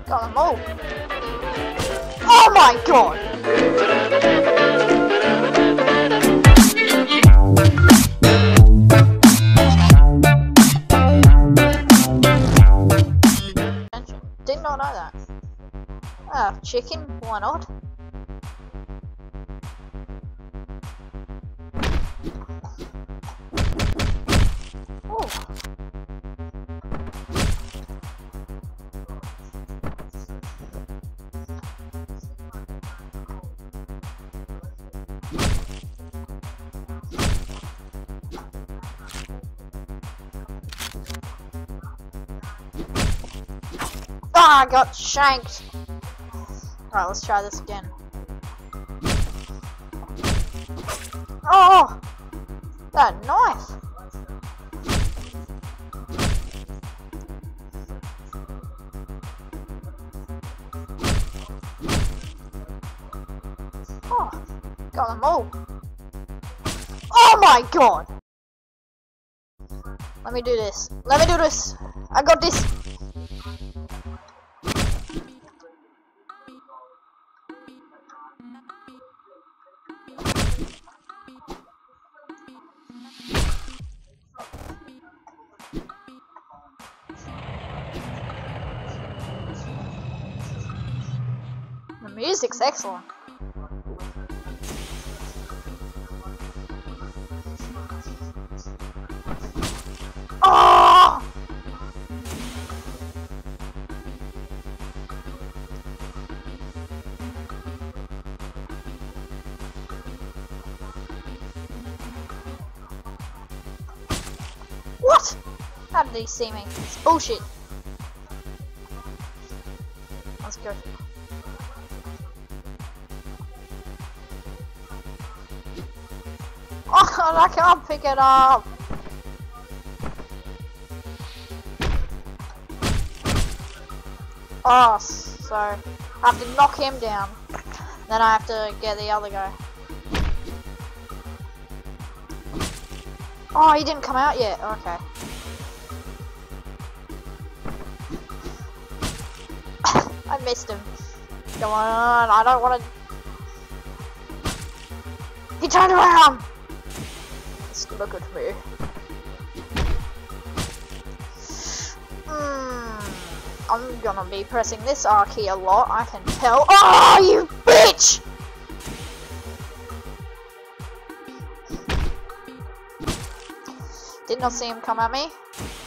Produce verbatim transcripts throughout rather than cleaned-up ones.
Got them all. Oh my god! Did not know that. Ah, chicken, why not? Oh. Ah, I got shanked. Alright, let's try this again. Oh! That knife! Oh, got them all. Oh my god! Let me do this. Let me do this. I got this. The music's excellent. Oh! What? How did he see me? It's bullshit. Let's go. Oh, I can't pick it up. Oh, so I have to knock him down. Then I have to get the other guy. Oh, he didn't come out yet. Okay. I missed him. Come on, I don't want to. He turned around. It's not good for me. Hmm. I'm gonna be pressing this R key a lot. I can tell. Oh, you bitch! Did not see him come at me.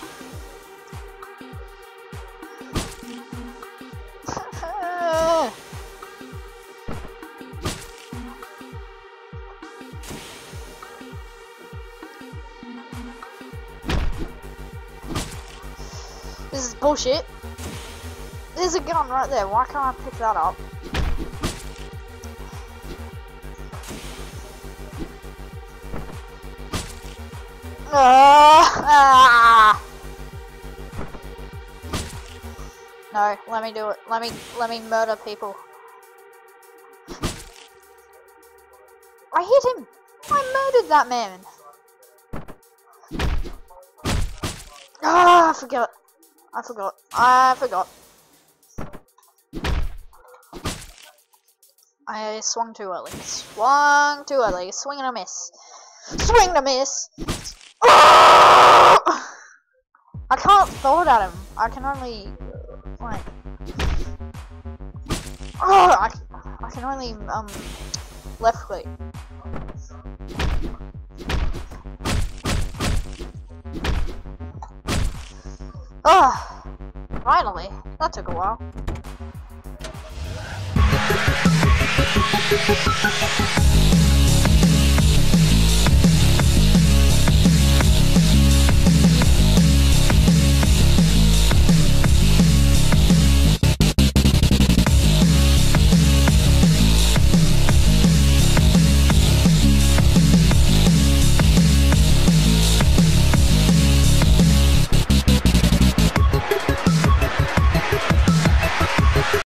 This is bullshit. There's a gun right there. Why can't I pick that up? Uh, ah. No, let me do it. Let me let me murder people. I hit him. I murdered that man. Ah, I forgot. I forgot. I forgot. I swung too early. Swung too early. Swing and a miss. Swing and a miss. I can't throw it at him. I can only uh, like. Oh, I, I can only um left click. Oh, finally. That took a while.